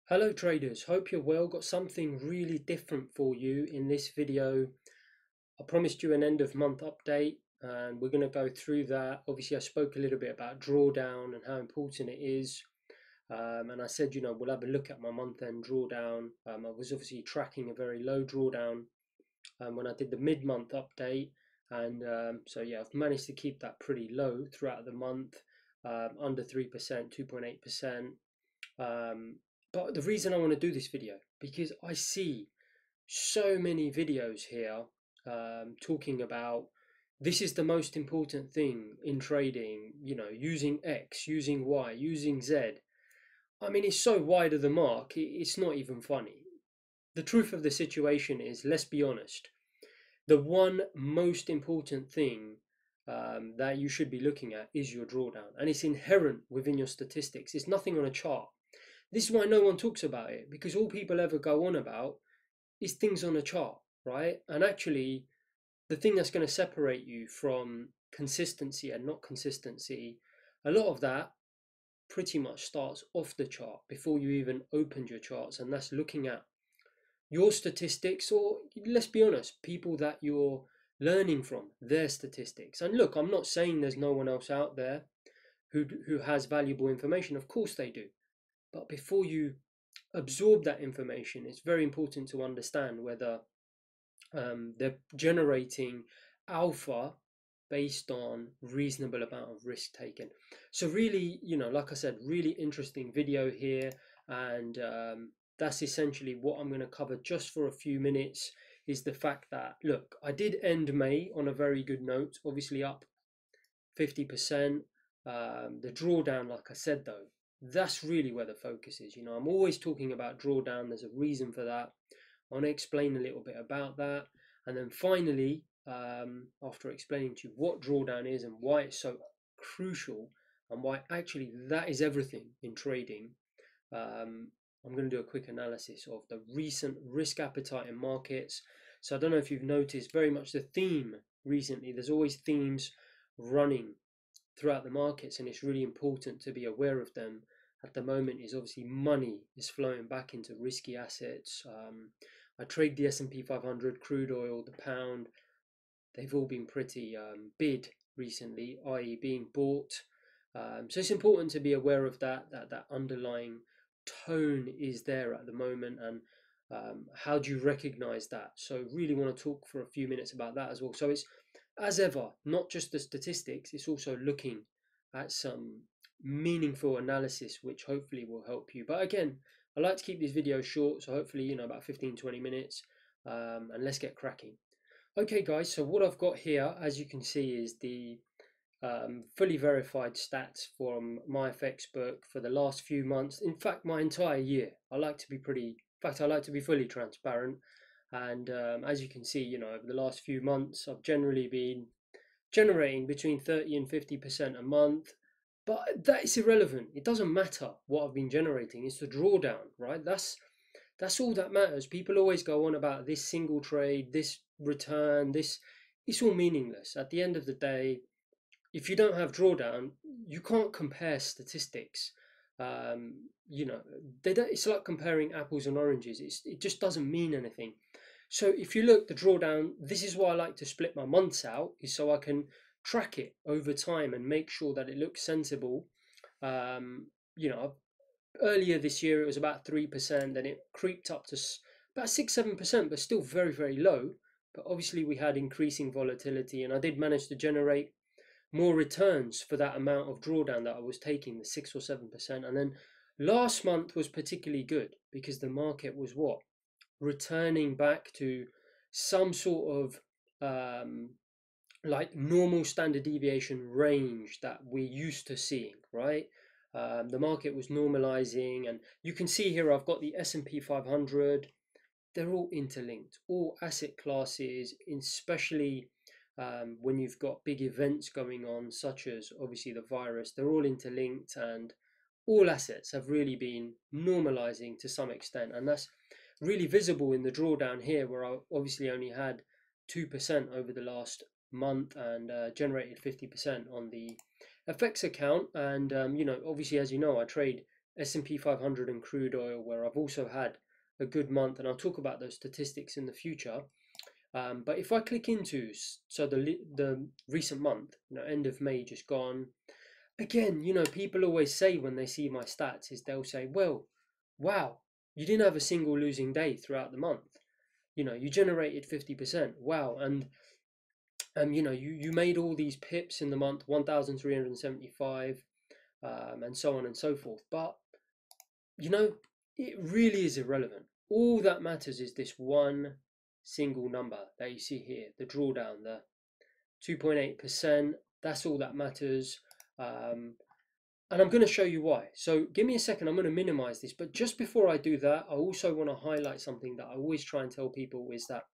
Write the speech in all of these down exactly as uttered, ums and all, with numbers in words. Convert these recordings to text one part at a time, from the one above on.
Hello traders, hope you're well. Got something really different for you in this video. I promised you an end of month update and we're going to go through that. Obviously I spoke a little bit about drawdown and how important it is. Um, and I said, you know, we'll have a look at my month end drawdown. Um, I was obviously tracking a very low drawdown um, when I did the mid-month update. And um, so yeah, I've managed to keep that pretty low throughout the month, um, under three percent, two point eight percent. Um, but the reason I want to do this video, because I see so many videos here um, talking about this is the most important thing in trading, you know, using X, using Y, using Z. I mean, it's so wide of the mark, it's not even funny. The truth of the situation is, let's be honest, the one most important thing um, that you should be looking at is your drawdown, and it's inherent within your statistics. It's nothing on a chart. This is why no one talks about it, because all people ever go on about is things on a chart, right? And actually, the thing that's going to separate you from consistency and not consistency, a lot of that pretty much starts off the chart before you even opened your charts, and that's looking at your statistics, or let's be honest, people that you're learning from, their statistics. And look, I'm not saying there's no one else out there who who has valuable information. Of course they do. But before you absorb that information, it's very important to understand whether um, they're generating alpha based on reasonable amount of risk taken. So really, you know, like I said, really interesting video here, and um, that's essentially what I'm going to cover just for a few minutes. Is the fact that, look, I did end May on a very good note, obviously up fifty percent. Um, the drawdown, like I said, though, that's really where the focus is. You know, I'm always talking about drawdown. There's a reason for that. I want to explain a little bit about that. And then finally, um, after explaining to you what drawdown is and why it's so crucial and why actually that is everything in trading, um, I'm going to do a quick analysis of the recent risk appetite in markets. So I don't know if you've noticed very much the theme recently. There's always themes running throughout the markets, and it's really important to be aware of them. At the moment is obviously money is flowing back into risky assets. um, I trade the S and P five hundred, crude oil, the pound. They've all been pretty um, bid recently, that is being bought. Um, so it's important to be aware of that, that that underlying tone is there at the moment, and um, how do you recognize that? So really want to talk for a few minutes about that as well. So it's, as ever, not just the statistics, it's also looking at some meaningful analysis, which hopefully will help you. But again, I like to keep these videos short, so hopefully, you know, about fifteen to twenty minutes, um, and let's get cracking. Okay guys, so what I've got here, as you can see, is the um, fully verified stats from MyFXBook for the last few months. In fact, my entire year. I like to be pretty, in fact, I like to be fully transparent. And um, as you can see, you know, over the last few months, I've generally been generating between thirty and fifty percent a month. But that is irrelevant. It doesn't matter what I've been generating. It's the drawdown, right? That's that's all that matters. People always go on about this single trade, this return, this. It's all meaningless. At the end of the day, if you don't have drawdown, you can't compare statistics. Um, you know, they don't, it's like comparing apples and oranges. It's, it just doesn't mean anything. So if you look, the drawdown, this is why I like to split my months out, is so I can track it over time and make sure that it looks sensible. Um, you know, earlier this year it was about three percent, then it creeped up to about six seven percent, but still very very low. But obviously we had increasing volatility, and I did manage to generate more returns for that amount of drawdown that I was taking, the six or seven percent. And then last month was particularly good because the market was what, returning back to some sort of um, like normal standard deviation range that we're used to seeing, right? Um, the market was normalizing, and you can see here I've got the S and P five hundred. They're all interlinked, all asset classes, especially um, when you've got big events going on, such as obviously the virus. They're all interlinked, and all assets have really been normalizing to some extent, and that's really visible in the drawdown here, where I obviously only had two percent over the last month and uh, generated fifty percent on the F X account. And um, you know, obviously, as you know, I trade S and P five hundred and crude oil, where I've also had a good month, and I'll talk about those statistics in the future. Um, but if I click into, so the the recent month, you know, end of May just gone. Again, you know, people always say when they see my stats is they'll say, well, wow, you didn't have a single losing day throughout the month. You know, you generated fifty percent. Wow. And, um, you know, you, you made all these pips in the month, one thousand three hundred seventy-five, um, and so on and so forth. But, you know, it really is irrelevant. All that matters is this one single number that you see here, the drawdown, the two point eight percent. That's all that matters. Um, and I'm going to show you why. So give me a second, I'm going to minimize this. But just before I do that, I also want to highlight something that I always try and tell people is that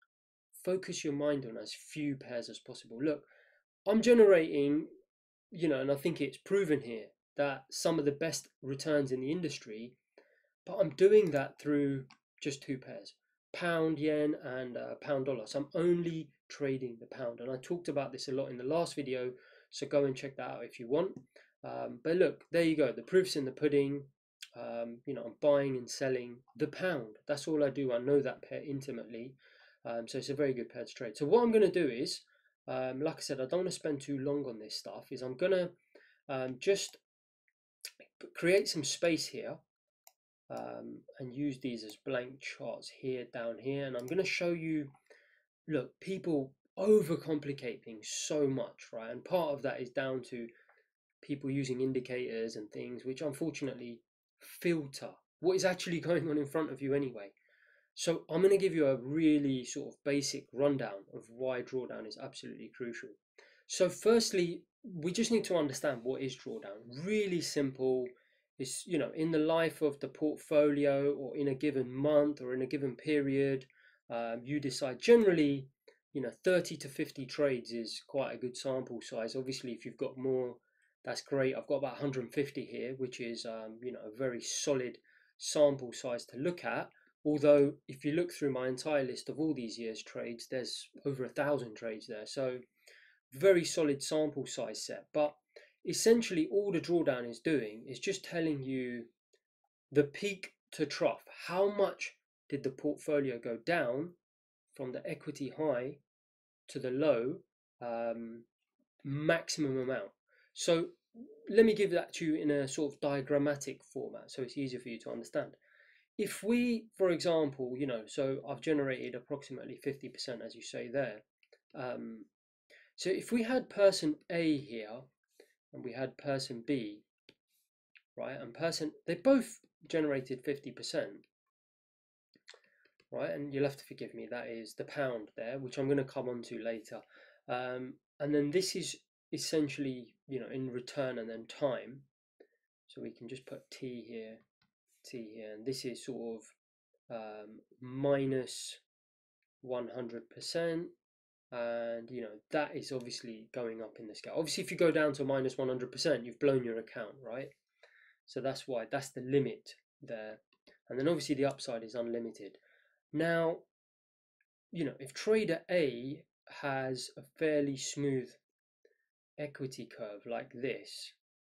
focus your mind on as few pairs as possible. Look, I'm generating, you know, and I think it's proven here that some of the best returns in the industry, but I'm doing that through just two pairs, pound yen and uh, pound dollar. So I'm only trading the pound. And I talked about this a lot in the last video, so go and check that out if you want. Um, but look, there you go. The proof's in the pudding. Um, you know, I'm buying and selling the pound. That's all I do. I know that pair intimately. Um, so it's a very good pair to trade. So what I'm going to do is, um, like I said, I don't want to spend too long on this stuff, is I'm going to um, just create some space here um, and use these as blank charts here, down here. And I'm going to show you, look, people overcomplicate things so much, right? And part of that is down to people using indicators and things which unfortunately filter what is actually going on in front of you anyway. So I'm going to give you a really sort of basic rundown of why drawdown is absolutely crucial. So firstly, we just need to understand what is drawdown. Really simple. It's, you know, in the life of the portfolio or in a given month or in a given period, um, you decide generally, you know, thirty to fifty trades is quite a good sample size. Obviously, if you've got more, that's great. I've got about one hundred fifty here, which is, um, you know, a very solid sample size to look at. Although, if you look through my entire list of all these years' trades, there's over a thousand trades there. So, very solid sample size set. But essentially, all the drawdown is doing is just telling you the peak to trough. How much did the portfolio go down from the equity high to the low, um, maximum amount? So let me give that to you in a sort of diagrammatic format so it's easier for you to understand. If we, for example, you know, so I've generated approximately fifty percent, as you say there. Um, so if we had person A here and we had person B, right, and person, they both generated fifty percent, right, and you'll have to forgive me, that is the pound there, which I'm going to come on to later. Um, and then this is essentially, you know, in return and then time. So we can just put T here, T here, and this is sort of um, minus one hundred percent. And you know, that is obviously going up in the scale. Obviously, if you go down to minus one hundred percent, you've blown your account, right? So that's why, that's the limit there. And then obviously the upside is unlimited. Now, you know, if trader A has a fairly smooth equity curve like this,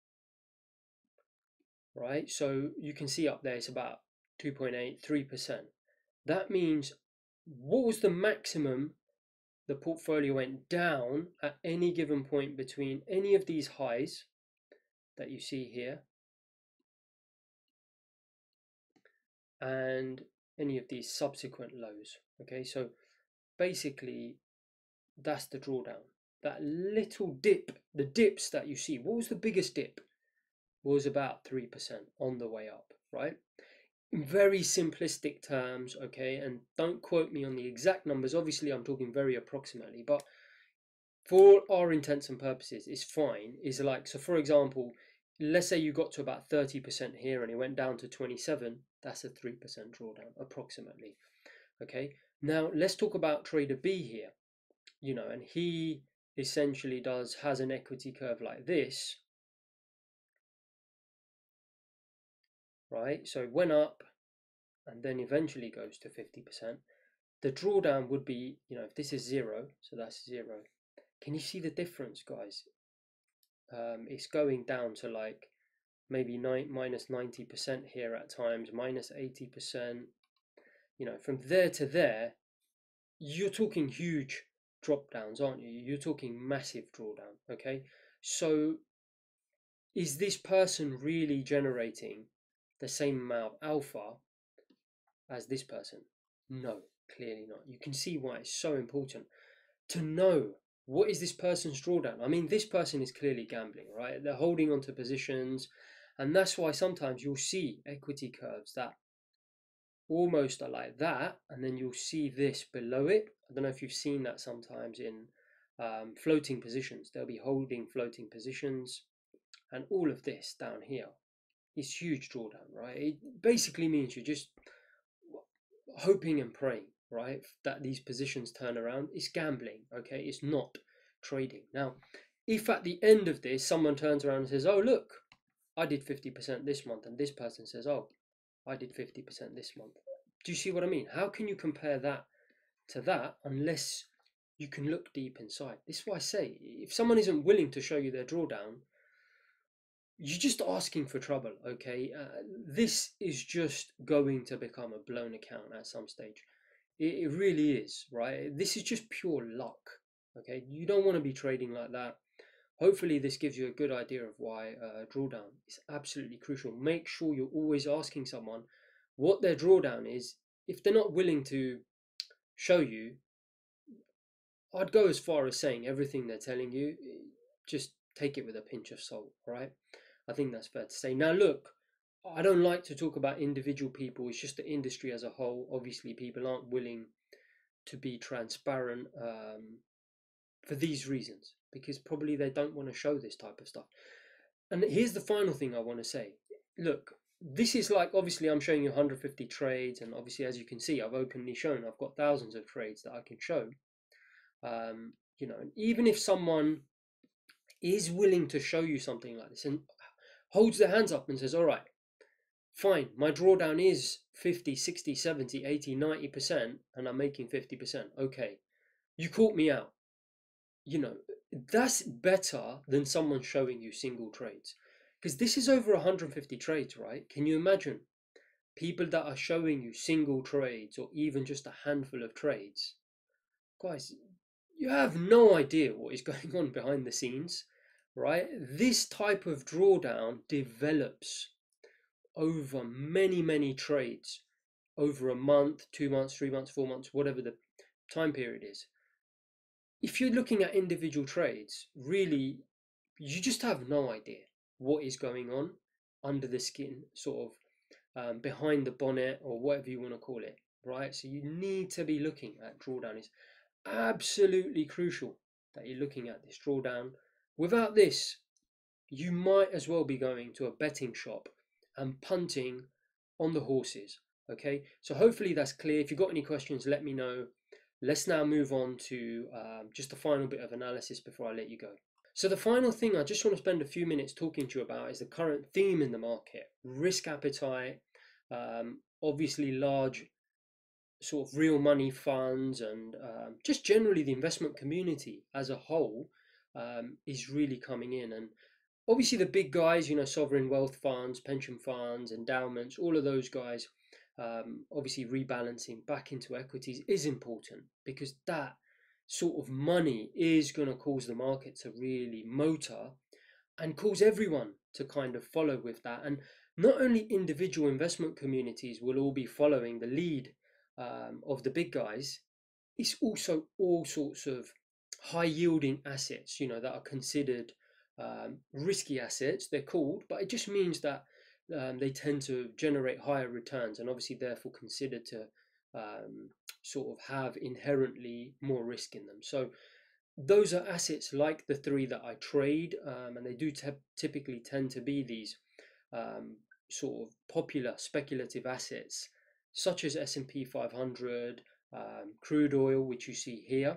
right? So you can see up there it's about two point eight, three percent. That means, what was the maximum the portfolio went down at any given point between any of these highs that you see here and any of these subsequent lows? Okay, so basically that's the drawdown. That little dip, the dips that you see, what was the biggest dip? Was about three percent on the way up, right? In very simplistic terms, okay, and don't quote me on the exact numbers, obviously I'm talking very approximately, but for our intents and purposes, it's fine. Is like, so for example, let's say you got to about thirty percent here and it went down to twenty-seven, that's a three percent drawdown approximately. Okay, now let's talk about trader B here, you know, and he essentially does has an equity curve like this, right? So it went up and then eventually goes to fifty percent. The drawdown would be, you know, if this is zero, so that's zero. Can you see the difference, guys? Um, it's going down to like maybe nine, minus ninety percent here at times, minus eighty percent. You know, from there to there, you're talking huge drop downs, aren't you? You're talking massive drawdown, okay? So is this person really generating the same amount of alpha as this person? No, clearly not. You can see why it's so important to know what is this person's drawdown. I mean, this person is clearly gambling, right? They're holding onto positions, and that's why sometimes you'll see equity curves that almost are like that, and then you'll see this below it. I don't know if you've seen that sometimes in um, floating positions. They'll be holding floating positions, and all of this down here is huge drawdown, right? It basically means you're just hoping and praying, right, that these positions turn around. It's gambling, okay? It's not trading. Now, if at the end of this someone turns around and says, oh, look, I did fifty percent this month, and this person says, oh, I did fifty percent this month. Do you see what I mean? How can you compare that to that unless you can look deep inside? This is why I say, if someone isn't willing to show you their drawdown, you're just asking for trouble, okay? Uh, this is just going to become a blown account at some stage. It, it really is, right? This is just pure luck, okay? You don't want to be trading like that. Hopefully this gives you a good idea of why uh, drawdown is absolutely crucial. Make sure you're always asking someone what their drawdown is. If they're not willing to show you, I'd go as far as saying everything they're telling you, just take it with a pinch of salt, right? I think that's fair to say. Now, look, I don't like to talk about individual people. It's just the industry as a whole. Obviously, people aren't willing to be transparent um, for these reasons, because probably they don't want to show this type of stuff. And here's the final thing I want to say. Look, this is like, obviously I'm showing you one hundred fifty trades, and obviously, as you can see, I've openly shown I've got thousands of trades that I can show. Um, you know, even if someone is willing to show you something like this and holds their hands up and says, all right, fine, my drawdown is fifty, sixty, seventy, eighty, ninety percent, and I'm making fifty percent. Okay, you caught me out. You know, that's better than someone showing you single trades, because this is over one hundred fifty trades, right? Can you imagine people that are showing you single trades or even just a handful of trades? Guys, you have no idea what is going on behind the scenes, right? This type of drawdown develops over many, many trades, over a month, two months, three months, four months, whatever the time period is. If you're looking at individual trades, really, you just have no idea what is going on under the skin, sort of um, behind the bonnet, or whatever you want to call it, right? So you need to be looking at drawdown. It's absolutely crucial that you're looking at this drawdown. Without this, you might as well be going to a betting shop and punting on the horses. Okay, so hopefully that's clear. If you've got any questions, let me know. Let's now move on to um, just the final bit of analysis before I let you go. So the final thing I just want to spend a few minutes talking to you about is the current theme in the market: risk appetite. Um, obviously, large sort of real money funds, and um, just generally the investment community as a whole um, is really coming in. And obviously the big guys, you know, sovereign wealth funds, pension funds, endowments, all of those guys, um, obviously rebalancing back into equities is important, because that sort of money is going to cause the market to really motor and cause everyone to kind of follow with that. And not only individual investment communities will all be following the lead um, of the big guys, it's also all sorts of high yielding assets, you know, that are considered um, risky assets, they're called, but it just means that um, they tend to generate higher returns, and obviously therefore considered to um, sort of have inherently more risk in them. So those are assets like the three that I trade, um, and they do typically tend to be these um, sort of popular speculative assets, such as S and P five hundred, um, crude oil, which you see here.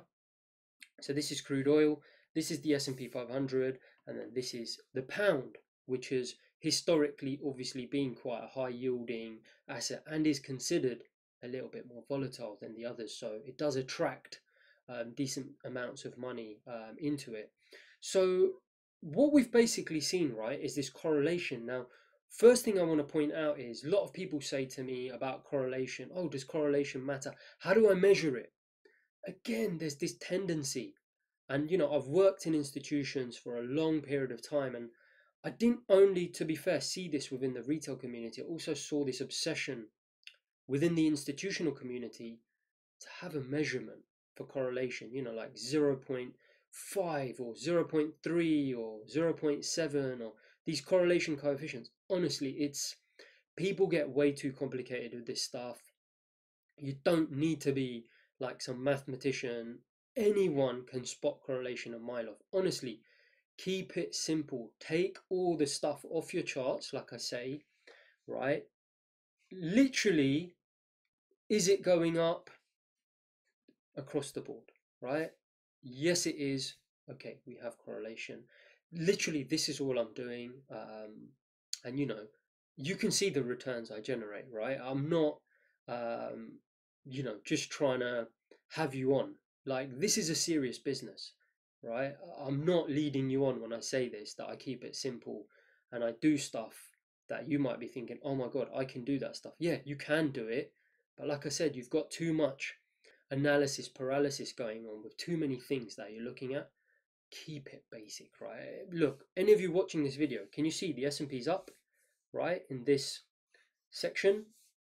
So this is crude oil, this is the S and P five hundred, and then this is the pound, which has historically obviously been quite a high yielding asset and is considered a little bit more volatile than the others. So it does attract um, decent amounts of money um, into it. So what we've basically seen, right, is this correlation. Now, first thing I want to point out is a lot of people say to me about correlation, oh, does correlation matter? How do I measure it? Again, there's this tendency. And, you know, I've worked in institutions for a long period of time, and I didn't only, to be fair, see this within the retail community, I also saw this obsession within the institutional community to have a measurement for correlation, you know, like zero point five or zero point three or zero point seven or these correlation coefficients. Honestly, it's people get way too complicated with this stuff. You don't need to be like some mathematician. Anyone can spot correlation a mile off. Honestly, keep it simple. Take all the stuff off your charts, like I say, right? Literally, is it going up across the board, right? Yes, it is. Okay, we have correlation. Literally, this is all I'm doing. Um, and you know, you can see the returns I generate, right? I'm not, um, you know, just trying to have you on. Like, this is a serious business, right? I'm not leading you on when I say this, that I keep it simple and I do stuff that you might be thinking, oh my God, I can do that stuff. Yeah, you can do it. But like I said, you've got too much analysis paralysis going on with too many things that you're looking at. Keep it basic, right? Look, any of you watching this video, can you see the S and P's up, right, in this section?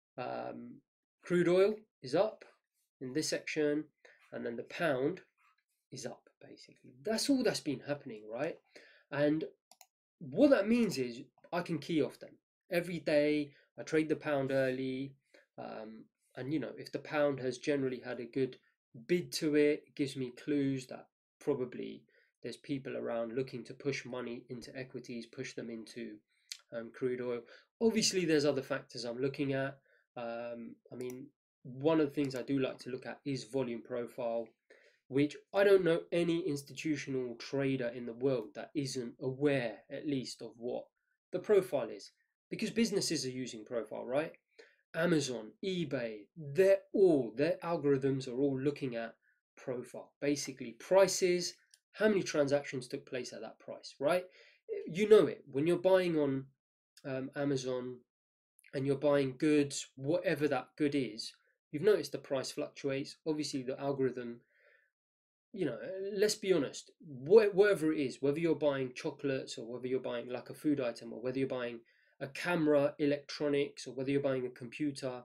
Um, crude oil is up in this section, and then the pound is up, basically. That's all that's been happening, right? And what that means is I can key off them. Every day I trade the pound early, um, and you know, if the pound has generally had a good bid to it, it gives me clues that probably there's people around looking to push money into equities, push them into um, crude oil. Obviously, there's other factors I'm looking at. Um, I mean, one of the things I do like to look at is volume profile, which I don't know any institutional trader in the world that isn't aware, at least, of what the profile is. Because businesses are using profile, right? Amazon, eBay, they're all, their algorithms are all looking at profile. Basically, prices, how many transactions took place at that price, right? You know it. When you're buying on um, Amazon and you're buying goods, whatever that good is, you've noticed the price fluctuates. Obviously, the algorithm, you know, let's be honest, whatever it is, whether you're buying chocolates or whether you're buying like a food item or whether you're buying a camera, electronics, or whether you're buying a computer,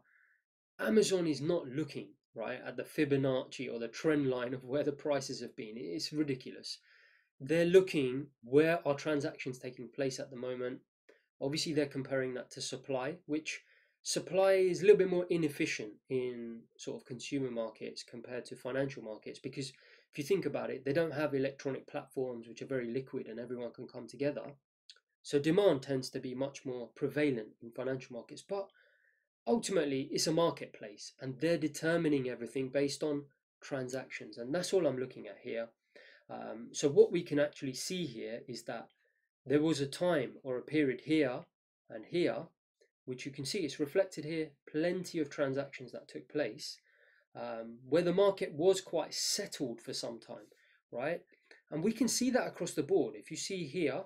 Amazon is not looking, right, at the Fibonacci or the trend line of where the prices have been. It's ridiculous. They're looking where are transactions taking place at the moment. Obviously, they're comparing that to supply, which supply is a little bit more inefficient in sort of consumer markets compared to financial markets, because if you think about it, they don't have electronic platforms which are very liquid and everyone can come together. So demand tends to be much more prevalent in financial markets. But ultimately, it's a marketplace and they're determining everything based on transactions. And that's all I'm looking at here. Um, so what we can actually see here is that there was a time or a period here and here, which you can see it's reflected here, plenty of transactions that took place, um, where the market was quite settled for some time, right? And we can see that across the board. If you see here,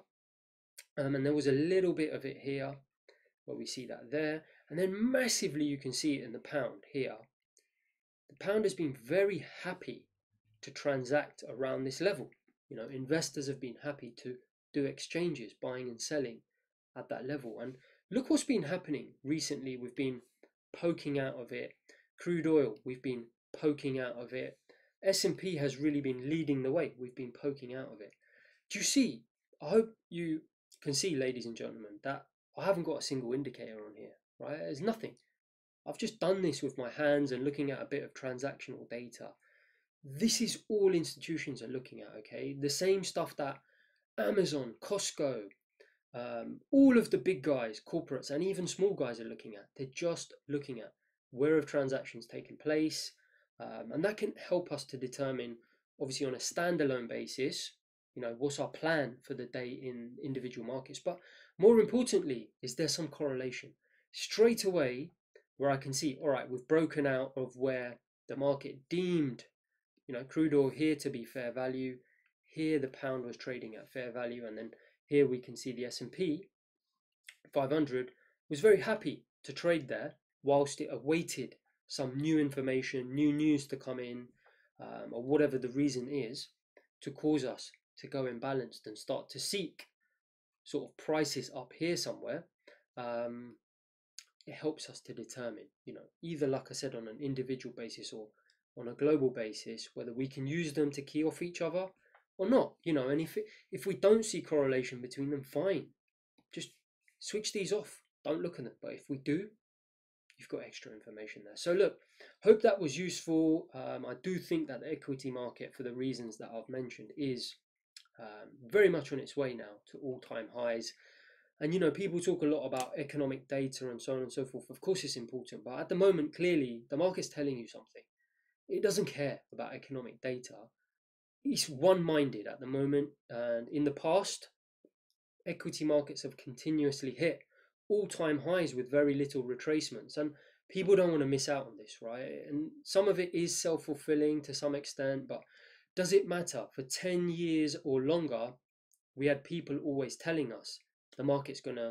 um, and there was a little bit of it here, where we see that there, and then massively you can see it in the pound here. The pound has been very happy to transact around this level. You know, investors have been happy to do exchanges, buying and selling at that level. And look what's been happening recently. We've been poking out of it. Crude oil, we've been poking out of it. S and P has really been leading the way. We've been poking out of it. Do you see? I hope you can see, ladies and gentlemen, that I haven't got a single indicator on here, right? There's nothing. I've just done this with my hands and looking at a bit of transactional data. This is all institutions are looking at, okay? The same stuff that Amazon, Costco, um, all of the big guys, corporates, and even small guys are looking at. They're just looking at where have transactions taken place, um, and that can help us to determine, obviously on a standalone basis, you know, what's our plan for the day in individual markets. But more importantly, is there some correlation? Straight away, where I can see, all right, we've broken out of where the market deemed, you know, crude oil here to be fair value. here the pound was trading at fair value, and then here we can see the S and P five hundred was very happy to trade there whilst it awaited some new information, new news to come in, um, or whatever the reason is, to cause us to go imbalanced and start to seek sort of prices up here somewhere. Um, it helps us to determine, you know, either, like I said, on an individual basis or on a global basis, whether we can use them to key off each other or not, you know. And if it, if we don't see correlation between them, fine, just switch these off, don't look at them. But if we do, you've got extra information there. So look, hope that was useful. um, I do think that the equity market, for the reasons that I've mentioned, is um, very much on its way now to all-time highs. And you know, people talk a lot about economic data and so on and so forth. Of course it's important, but at the moment, clearly the market's telling you something. It doesn't care about economic data. It's one-minded at the moment, and in the past, equity markets have continuously hit all-time highs with very little retracements, and people don't want to miss out on this, right? And some of it is self-fulfilling to some extent, but does it matter? For ten years or longer, we had people always telling us the market's gonna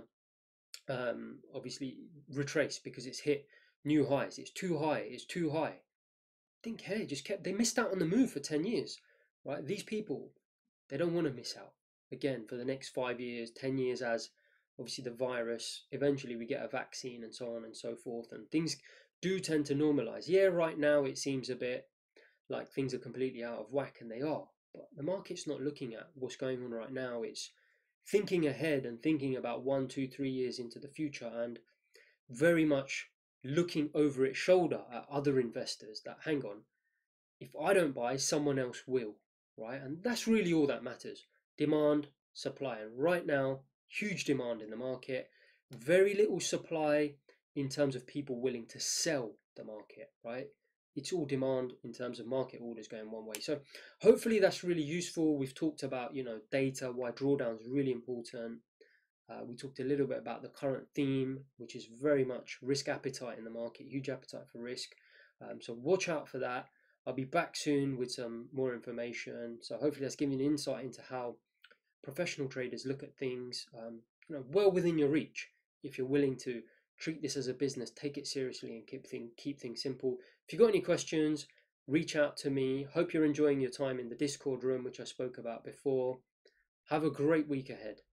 um, obviously retrace because it's hit new highs. It's too high. It's too high. Didn't care. Just kept. They missed out on the move for ten years, right? These people, they don't want to miss out again for the next five years, ten years, as obviously the virus. Eventually, we get a vaccine and so on and so forth, and things do tend to normalize. Yeah, right now it seems a bit like things are completely out of whack, and they are. But the market's not looking at what's going on right now. It's thinking ahead and thinking about one, two, three years into the future, and very much looking over its shoulder at other investors that, hang on, if I don't buy, someone else will, right? And that's really all that matters. Demand, supply. And right now, huge demand in the market, very little supply in terms of people willing to sell the market, right? It's all demand in terms of market orders going one way. So hopefully that's really useful. We've talked about, you know, data, why drawdown is really important. Uh, we talked a little bit about the current theme, which is very much risk appetite in the market, huge appetite for risk. Um, so watch out for that. I'll be back soon with some more information. So hopefully that's giving you an insight into how professional traders look at things, um, you know, well within your reach. If you're willing to treat this as a business, take it seriously, and keep things, keep things simple. If you've got any questions, reach out to me. Hope you're enjoying your time in the Discord room, which I spoke about before. Have a great week ahead.